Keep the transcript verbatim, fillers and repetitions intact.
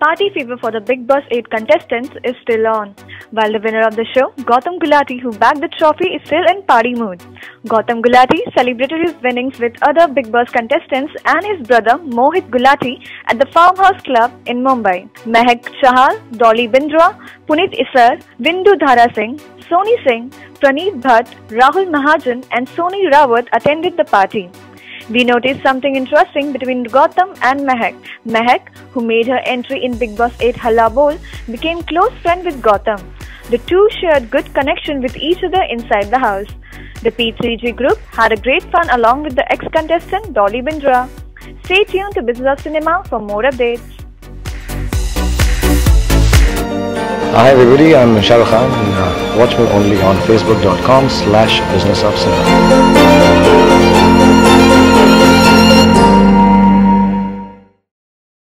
party fever for the Bigg Boss eight contestants is still on. While the winner of the show, Gautam Gulati, who bagged the trophy, is still in party mood. Gautam Gulati celebrated his winnings with other Bigg Boss contestants and his brother Mohit Gulati at the Farmhouse Club in Mumbai. Mehak Chahal, Dolly Bindra, Puneet Isar, Bindu Dhara Singh, Soni Singh, Praneeth Bhatt, Rahul Mahajan and Soni Rawat attended the party. We noticed something interesting between Gautam and Mehak. Mehak, who made her entry in Bigg Boss eight Halla Bol, became close friend with Gautam. The two shared good connection with each other inside the house. The P three G group had a great fun along with the ex-contestant Dolly Bindra. Stay tuned to Business of Cinema for more updates. Hi everybody, I'm Shah Rukh Khan. Uh, watch me only on facebook dot com slash business of cinema.